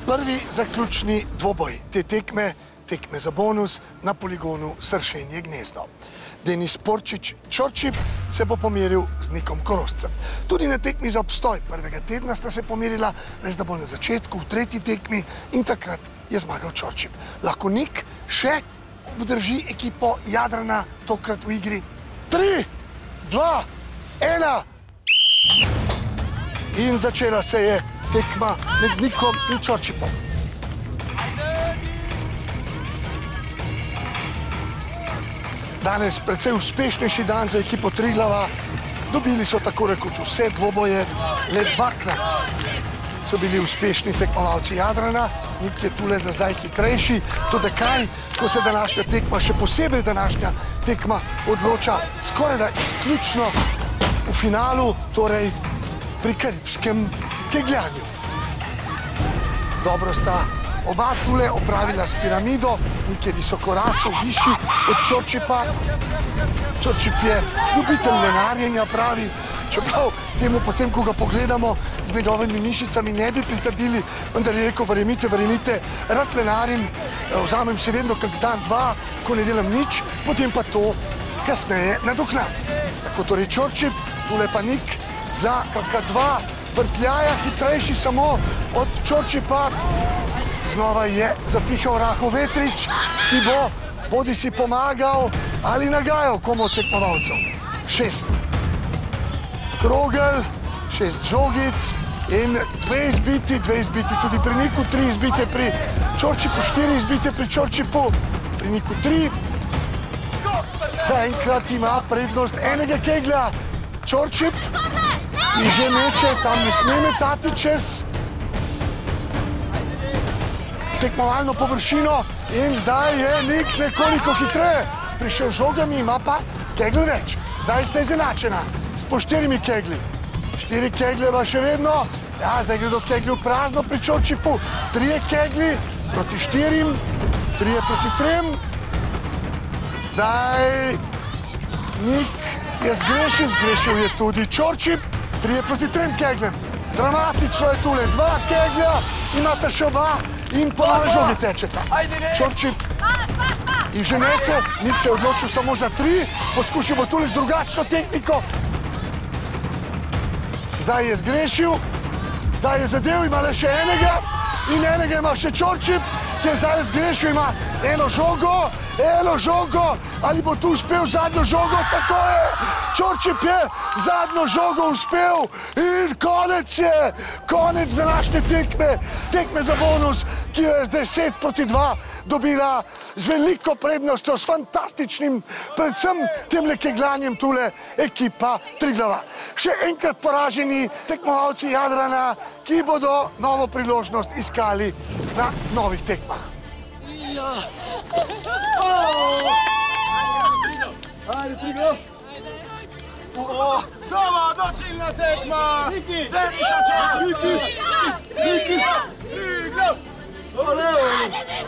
Prvi zaključni dvoboj te tekme za bonus na poligonu Sršenje gnezdo. Denis Porčič-Čorčip se bo pomeril z Nikom Koroscem. Tudi na tekmi za obstoj prvega tedna sta se pomerila, res da bo na začetku, v tretji tekmi, in takrat je zmagal Čorčip. Lahko Nik še obdrži ekipo Jadrana tokrat v igri. 3, 2, 1. In začela se je tekma med Nikom in Čorčipom. Danes precej uspešnejši dan za ekipo Triglava. Dobili so tako rekoč vse dvoboje, le dvakrat so bili uspešni tekmovalci Jadrana. Nik je tule za zdaj hitrejši. Tudi kaj, ko se današnja tekma, še posebej današnja tekma, odloča skoraj da izključno v finalu, torej pri karibskem kegljanju. Dobro sta oba tule opravila s piramido. Nik je visokorasel, višji od Čorčipa. Čorčip je ljubitelj lenarjenja, pravi, čeprav temu potem, ko ga pogledamo, z njegovimi mišicami ne bi pritrdili, vendar je rekel, verjemite, rad lenarim, vzamem se vedno kak dan, dva, ko ne delam nič, potem pa to kasneje nadoknam. Tako torej Čorčip, tule pa Nik za kakšna dva vrtljaja, hitrejši samo od Čorčipa. Znova je zapihal Rahel Vetrič, ki bo bodisi pomagal ali nagajal komu od tekmovalcev. 6 krogel, 6 žogic in 2 izbiti tudi pri Niku, 3 izbite pri Čorčipu, 4 izbite pri Čorčipu, pri Niku 3. Zaenkrat ima prednost enega keglja Čorčip, ki že meče, tam ne sme metati čez tekmovalno površino in zdaj je Nik nekoliko hitreje prišel žogami, ima pa kegl več. Zdaj sta izenačena s po 4 kegli. 4 kegle pa še vedno. Ja, zdaj gre do kegli v prazno pri Čorčipu. 3 kegli proti 4, 3 proti 3. Zdaj Nik je zgrešil je tudi Čorčip. 3 proti 3 keglem. Dramatično je tule. 2 keglja, imate še oba in polove žoge tečeta. Čorčip že nese, Nik se je odločil samo za 3, poskušal bo tule z drugačno tehniko. Zdaj je zgrešil, zdaj je zadev, ima le še enega in enega ima še Čorčip, ki je zdaj zgrešil, ima eno žogo, ali bo tu uspel zadnjo žogo, tako je, Čorčip je zadnjo žogo uspel in konec današnje tekme za bonus, ki jo je zdaj 10 proti 2 dobila z veliko prednostjo, s fantastičnim, predvsem temle kegljanjem tule ekipa Triglava. Še enkrat poraženi tekmovalci Jadrana, ki bodo novo priložnost iskali na novih tekmah. Ajde, Triglav! Nova odločilna tekma! Denisa Čorčipa! Triglav!